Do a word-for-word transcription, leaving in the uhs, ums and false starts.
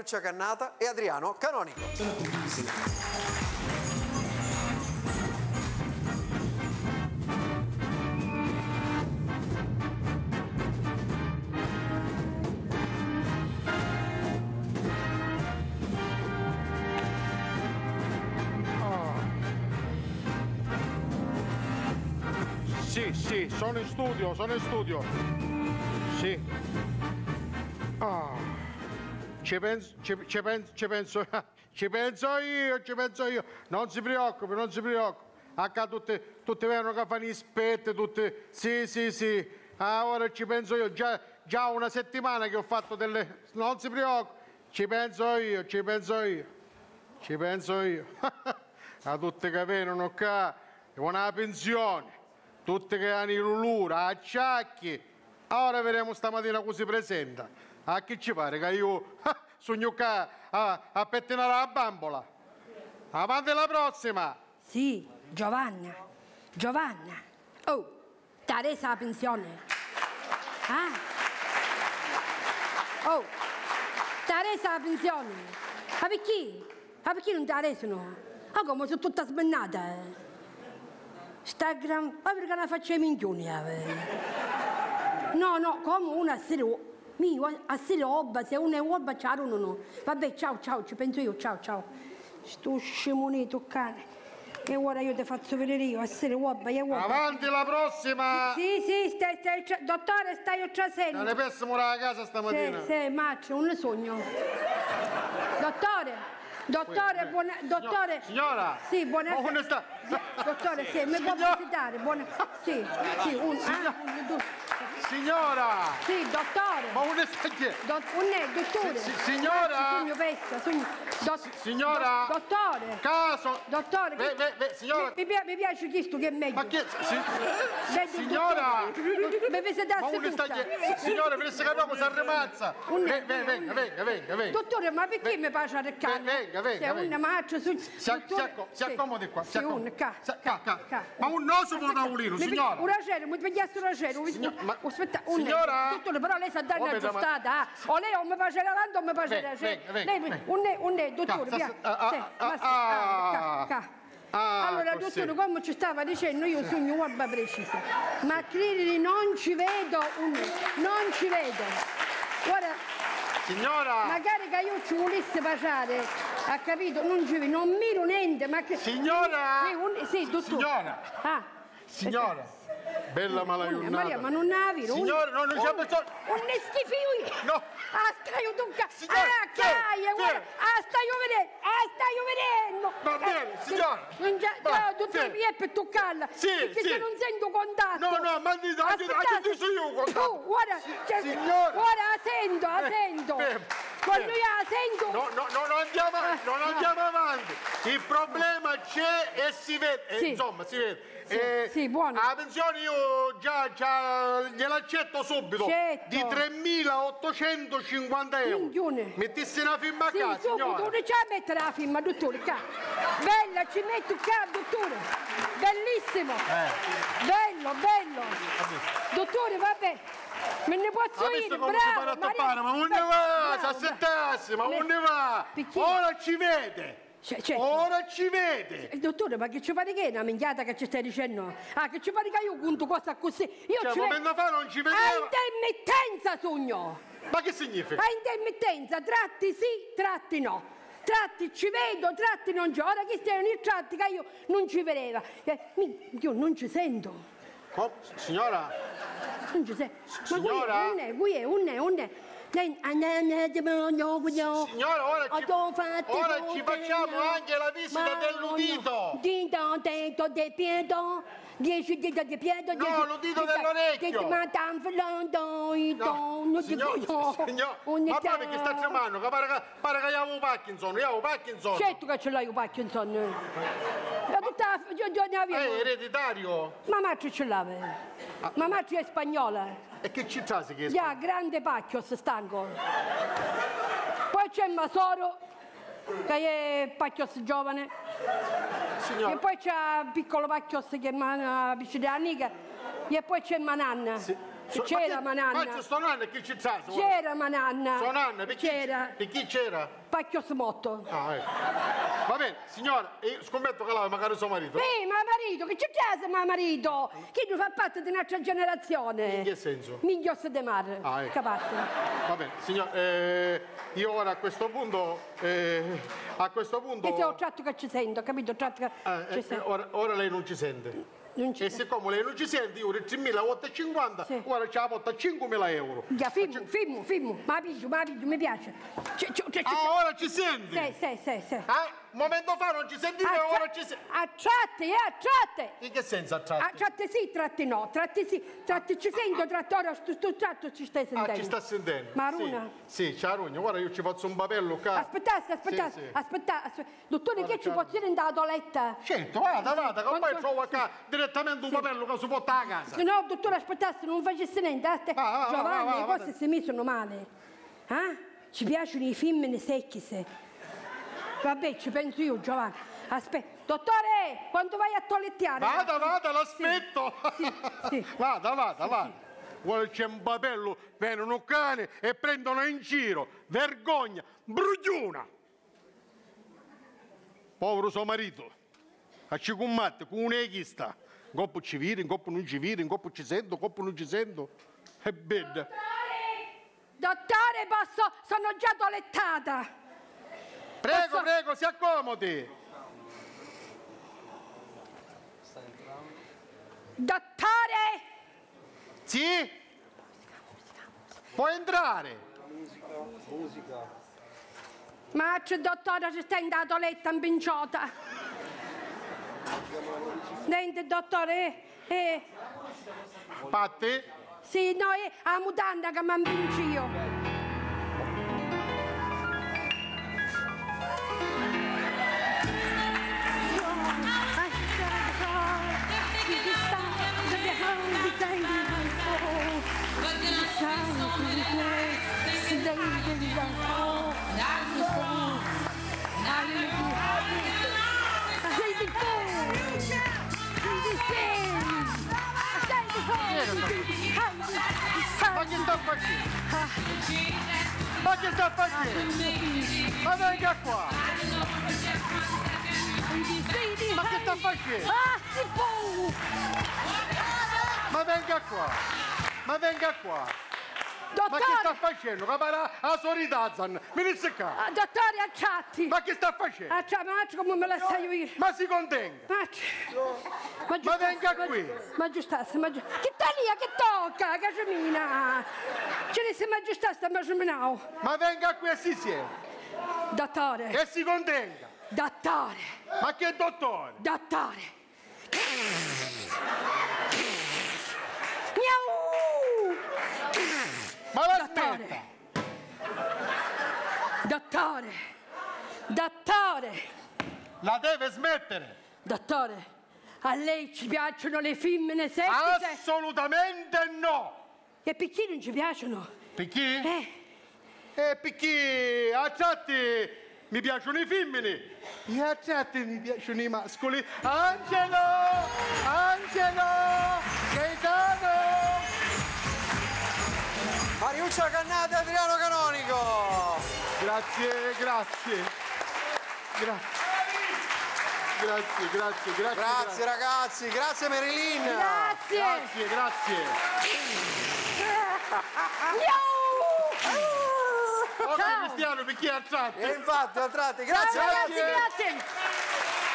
Mariuccia Cannata e Adriano Canonico. Sì, sì, sono in studio, sono in studio. Sì. Oh. Ci penso, ci, ci penso, ci penso, ci penso io, ci penso io. Non si preoccupi, non si preoccupi. Acca tutte, tutte vengono che fanno i spetti, tutte. Sì, sì, sì. Ah, ora ci penso io. Già, già una settimana che ho fatto delle. Non si preoccupi. Ci penso io, ci penso io. Ci penso io. A tutte che vengono qua, una pensione. Tutte che hanno i rullura, acciacchi. Ora vedremo stamattina come si presenta. A chi ci pare che io sogno qua a, a pettinare la bambola. Avanti alla prossima. Sì, Giovanna. Giovanna. Oh, ti ha resa la pensione? Ah? Oh, ti ha resa la pensione? Ma perché? Ma perché non ti ha reso no? Ma come sono tutta sbennata, eh? Sta gran... Ma perché la faccio i minchioni? No, no, come una sera... Mi, a sera roba, se una è roba, ciao, no, no. Vabbè, ciao, ciao, ci penso io, ciao, ciao. Sto scemonetto cane. E ora io ti faccio vedere io, a sera roba, io roba. Avanti la prossima! Sì, sì, stai, stai, dottore, stai trasendo. Non ne pensiamo a casa stamattina. Sì, sì, maccio, un sogno. Dottore. Dottore, buona... Dottore... Signora! Sì, buonasera. Ma sta? Dottore, sì, mi può visitare? Buona... Sì, sì, un... Ah, un due. Signora! Sì, dottore! Ma un sta chi? Do... Un dottore! Si, signora! Sogno pezza, sogno... Do... Signora! Do... Dottore! Caso! Dottore! Ve, ve, ve, signora! Mi, mi, mi piace questo che è meglio. Ma che... Si... Signora! Mi visita ma uno sta chi? Signora, per essere capito cosa rimazza! Venga, venga, venga, venga, venga! Dottore, ma perché mi piace a reccare? Venga, venga, venga! Una marcia su... Si accomodi qua, si accomodi. Ma un noso per tavolino, signora! Un ragero, mi pigliasse un ragero. Aspetta, signora! Dottore, però lei sa dare una giustata, o lei o mi piace avanti o mi piace ragero. Lei, un ne, un ne, dottore, via. Allora, dottore, come ci stava dicendo, io sogno una roba precisa. Ma credere, non ci vedo, non ci vedo. Guarda... Signora! Magari che io ci volesse baciare, ha capito? Non ci vedo, non miro niente, ma che... Signora! Sì, un... sì, dottore. Signora! Ah. Signora! Bella malaionnata. Maria, ma non ha vero? Signora, no, non c'è bisogno. Un ne schifio. No. Ah, stai io tu. Signora, ah, caia, guarda. Ah, stai io vedendo. Ah, stai io vedendo. Va bene, signora. Non c'è, no, dottore, mi è per toccarla. Sì, perché sì. se non sento contatto. No, no, ma di anche tu io contatto. Tu, guarda, signora. Guarda, la sento, la sento. Quando io la sento... No, no, no, non andiamo, non andiamo avanti. Il problema c'è e si vede. Sì. Eh, insomma, si vede. Sì, eh, sì, buono. La pensione io già, già gliel'accetto subito. Certo. Di tremilaottocentocinquanta euro. Minchione. Mettissi una firma a sì, casa, signora. Sì, non c'è a mettere la firma, dottore, qua. Bella, ci metto qua, dottore. Bellissimo. Eh. Bello, bello. Dottore, vabbè. Me ne posso ha ir, come bravo, si fa a tappare, ma non ne va, si assettasse, ma non ne va. Perché? Ora ci vede. Cioè, certo. Ora ci vede! Eh, dottore, ma che ci pare che è una minchiata che ci stai dicendo? Ah, che ci pare che io conto cosa così? Io cioè, ci un momento fa non ci vedeva! A intermittenza, sogno! Ma che significa? A intermittenza, tratti sì, tratti no. Tratti ci vedo, tratti non ci. Ora che stiano i tratti che io non ci vedeva. Eh, io non ci sento. Com signora? Non ci sento. Signora? Ma qui è, qui è, un è, un è. Signora, ora ci, ora ci facciamo anche la visita dell'udito! Dito, dito, di piede, dieci dita di piede, no, l'udito dell'orecchio! Ma tanto, no, signor, signor, ma poi perché sta tremando, che pare che, pare che io avevo Parkinson, io avevo Parkinson! Certo che ce l'hai io Parkinson! Io tutta io ne avevo! È ereditario! Ma Macci ce l'aveva! Ah. Ma Macci è spagnola! E che città si chiede? Ya, grande Pacchios, stanco. Poi c'è Masoro, che è Pacchios giovane. Signora. E poi c'è piccolo Pacchios che è una vicina amica. E poi c'è Mananna. Si So- c'era ma mananna. Ma sto nanna che ci sta? C'era mananna. Sto nanna, per chi C'era. per chi c'era? Pacchio smotto. Ah, ecco. Va bene, signora, io scommetto che lei magari suo marito. Sì, ma marito, che c'è casa, ma marito? Chi non fa parte di un'altra generazione? In che senso? Miglios de mar. Ah, ecco. Capace. Va bene, signora, eh, io ora a questo punto, eh, a questo punto... E se ho tratto che ci sento, capito? Tratto che Eh, ci eh, sento. ora, ora lei non ci sente. Non ci E siccome lei non ci sente, io ho tremilaottocentocinquanta, Sì. ora ce la porta a cinquemila euro. Ya, filmo, filmo, filmo. Ma piglio, ma piglio, mi piace. C- c- c- Ah, ora ci senti? Sì, sì, sì, sì. Ah, un momento fa non ci sentiva, ora ci senti. A tratte, eh, a tratte. In che senso a A tratti? tratte sì, tratte no. Tratte sì, tratte ci sento, tratte ora, sto, sto tratto ci stai sentendo. Ah, ci sta sentendo? Maruna. Sì, sì, c'ha la rugna. Guarda, io ci faccio un papello qua. Aspettate, aspettate, Sì, sì. aspettate, aspettate. Dottore, Guarda, che ci ciao. può dire in da toiletta? Certo, vada, vada, che poi Quanto- trovo qua direttamente un papello che si porta a casa. Se no, dottore, aspettate, non facesse niente. Aspetta. Va, va, va, Giovanni, va, le va, cose va. se mi sono male. Eh? Ci piacciono i femmine secchi, se. Vabbè, ci penso io, Giovanni. Aspetta. Dottore, quando vai a toilettiare? Vada, vada, l'aspetto. Sì, sì. Vada, vada, vada. Guarda, c'è un papello, viene un cane e prendono in giro. Vergogna, brugliona. Povero suo marito. A ci combatte con un'eghista. In coppo ci vire, in coppo non ci vire, in coppo ci sento, in coppo non ci sento. È bella. Dottore, posso... Sono già toilettata. Prego, Posso- prego, si accomodi. Dottore! Sì? Puoi entrare. Ma c'è dottore, ci sta in da toiletta impinciota. Niente, dottore, eh, eh, Patti? sì, no, è la mutanda che mi impinci io. Ma che sta facendo? Ma che sta facendo? Ma venga qua! Ma che sta facendo? Ah, si può! Ma venga qua! Ma venga qua! Ma che sta Dottore, facendo? Capara a Soritazan! Mi dice qua! ah, dottore, acciatti! Ma che sta facendo? Acciatti, ma acciatti come me la sai io? Ma si contenga! Ma, Ma venga qui. Ma giustasse, ma giu- che talia, che tocca, Casimina! Ce ne siamo giustasse, ma giuminao. Ma venga qui e si siede! Dottore, E si contenga! dottore, Ma che dottore? dottore. Miau! Ma la Dottore. smetta! Dottore, dottore, La deve smettere! dottore, a lei ci piacciono le femmine secche? Assolutamente no! E perché non ci piacciono? Perché? Eh, Eh, perché a tratti mi piacciono i femmini e a tratti mi piacciono i mascoli. Angelo! Angelo! Gaetano! Mariuccia Cannata e Adriano Canonico. Grazie, grazie. Grazie. Grazie, grazie, grazie. Grazie ragazzi, grazie Marilyn. grazie. Grazie, grazie. Miau! Ok, Ciao. Cristiano, perché a tratti? E infatti, a tratti, grazie Ciao, ragazzi. ragazzi, grazie.